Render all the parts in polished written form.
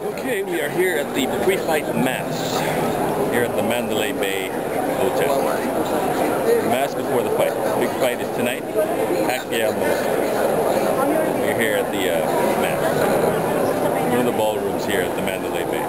Okay, we are here at the pre-fight mass here at the Mandalay Bay Hotel. Mass before the fight. Big fight is tonight. Pacquiao Mosley. We're here at the mass. One of the ballrooms here at the Mandalay Bay.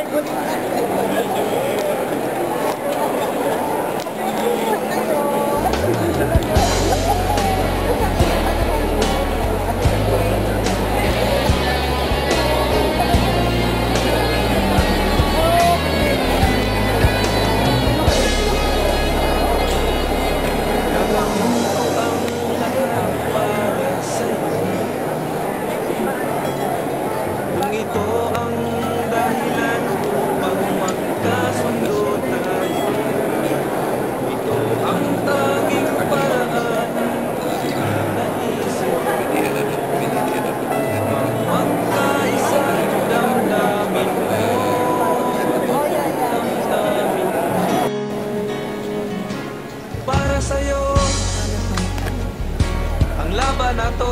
Na to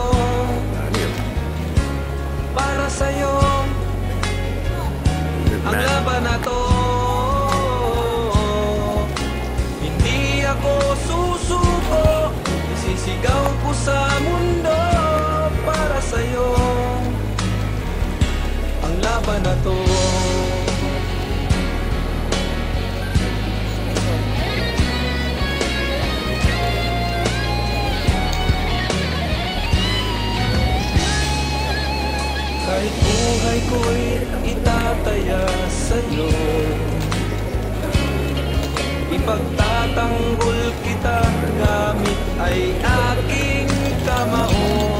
para sa'yo ang laban na to, hindi ako susuko, isisigaw ko sa mundo para sa'yo ang laban na to. Kahit buhay ko'y itataya sa'yo, ipagtatanggol kita gamit ay aking kamao.